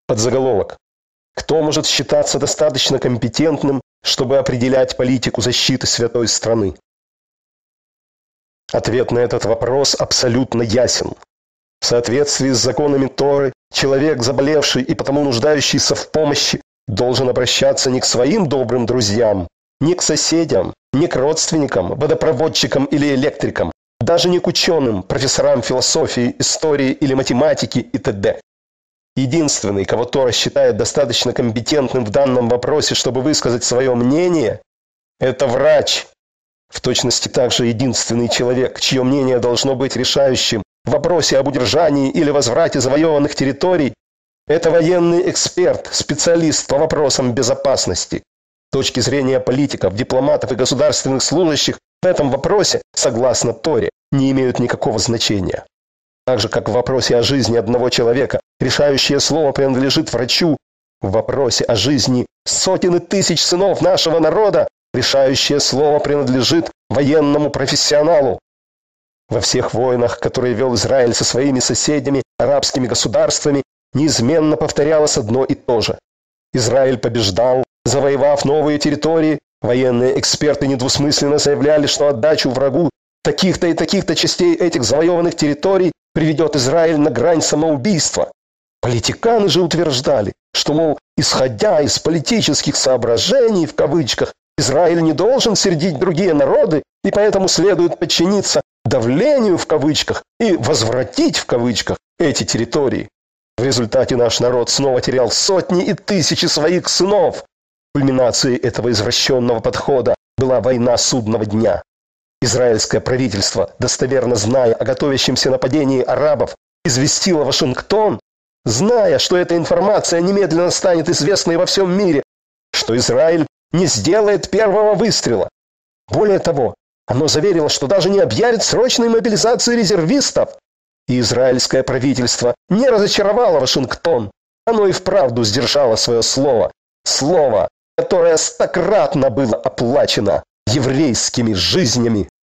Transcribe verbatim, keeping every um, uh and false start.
Подзаголовок. Кто может считаться достаточно компетентным, чтобы определять политику защиты святой страны? Ответ на этот вопрос абсолютно ясен. В соответствии с законами Торы, человек, заболевший и потому нуждающийся в помощи, должен обращаться не к своим добрым друзьям, не к соседям, не к родственникам, водопроводчикам или электрикам, даже не к ученым, профессорам философии, истории или математики и т.д. Единственный, кого Тора считает достаточно компетентным в данном вопросе, чтобы высказать свое мнение, это врач. В точности также единственный человек, чье мнение должно быть решающим в вопросе об удержании или возврате завоеванных территорий, это военный эксперт, специалист по вопросам безопасности. С точки зрения политиков, дипломатов и государственных служащих в этом вопросе, согласно Торе, не имеют никакого значения. Так же, как в вопросе о жизни одного человека решающее слово принадлежит врачу, в вопросе о жизни сотен и тысяч сынов нашего народа решающее слово принадлежит военному профессионалу. Во всех войнах, которые вел Израиль со своими соседями, арабскими государствами, неизменно повторялось одно и то же. Израиль побеждал, завоевав новые территории. Военные эксперты недвусмысленно заявляли, что отдачу врагу таких-то и таких-то частей этих завоеванных территорий приведет Израиль на грань самоубийства. Политиканы же утверждали, что, мол, исходя из политических соображений, в кавычках, Израиль не должен сердить другие народы, и поэтому следует подчиниться давлению, в кавычках, и возвратить, в кавычках, эти территории. В результате наш народ снова терял сотни и тысячи своих сынов. Кульминацией этого извращенного подхода была война судного дня. Израильское правительство, достоверно зная о готовящемся нападении арабов, известило Вашингтон, зная, что эта информация немедленно станет известной во всем мире, что Израиль не сделает первого выстрела. Более того, оно заверило, что даже не объявит срочной мобилизации резервистов. И израильское правительство не разочаровало Вашингтон. Оно и вправду сдержало свое слово. Слово, которое стократно было оплачено еврейскими жизнями.